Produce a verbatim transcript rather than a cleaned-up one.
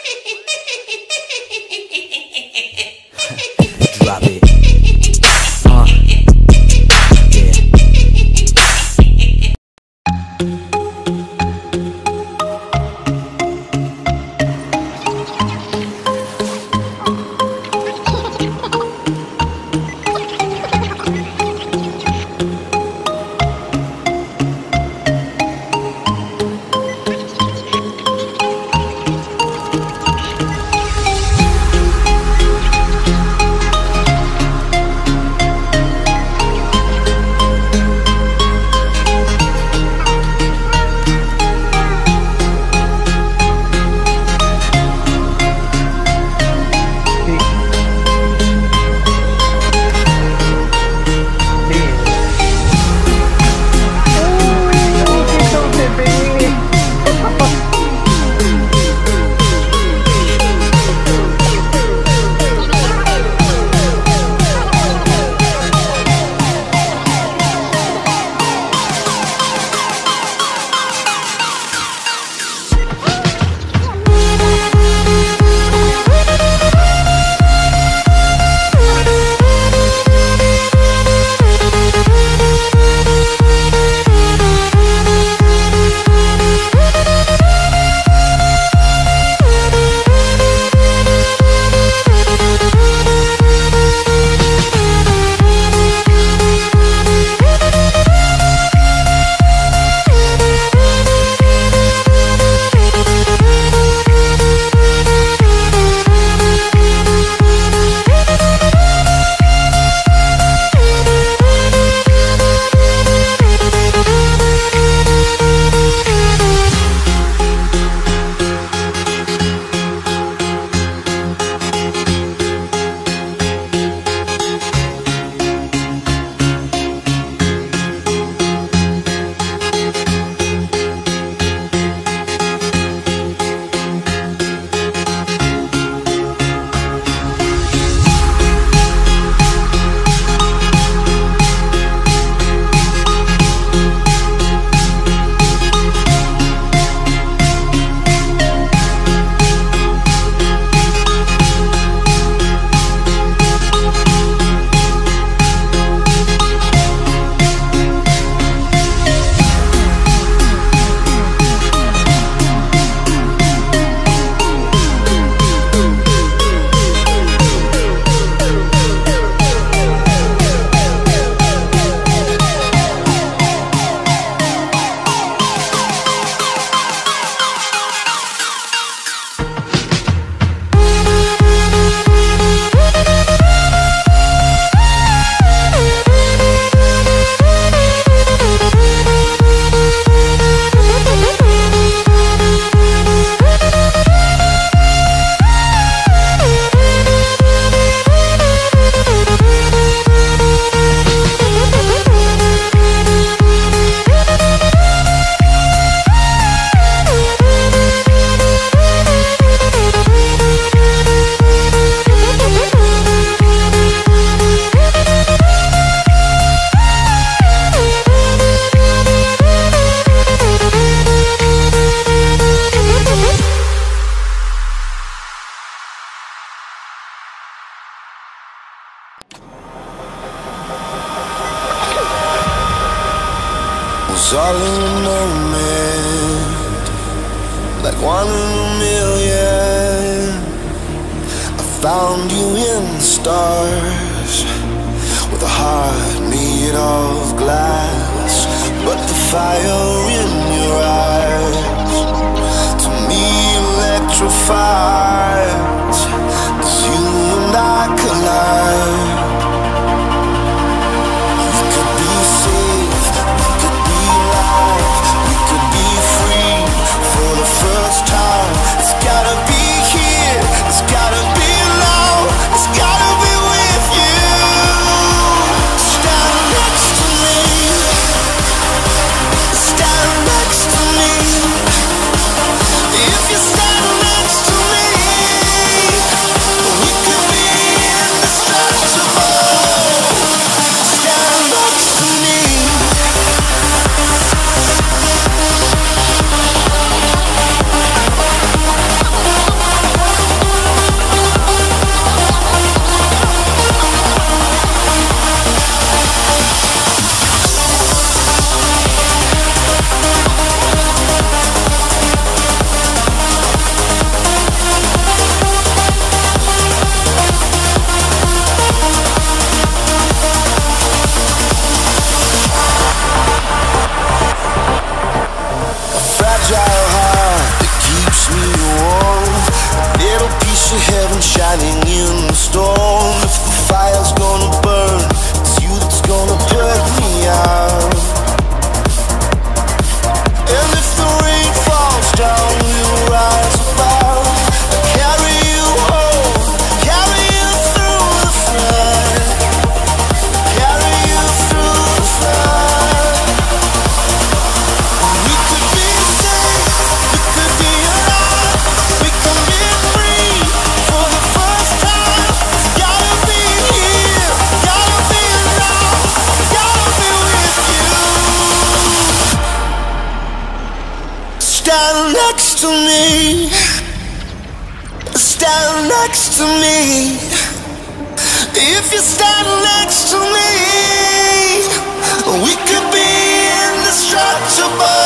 Drop it. Uh. Yeah. Was all in a moment, like one in a million. I found you in the stars, with a heart made of glass. But the fire in your eyes, to me electrified, 'cause you and I collide. First time, it's gotta be here, it's gotta be now, it's gotta be with you. Stand next to me, stand next to me. If you stand next to me, to heaven shining in the storm. If the fire's gonna burn, it's you that's gonna put me out. And if the rain falls down, we'll rise above. I'll carry you home, carry you through the flood, carry you through the flood. We could be safe, we could be alive, we can be free for the first time. It's gotta be here, gotta be now, gotta be with you. Stand next to me, stand next to me. If you stand next to me, we could be indestructible.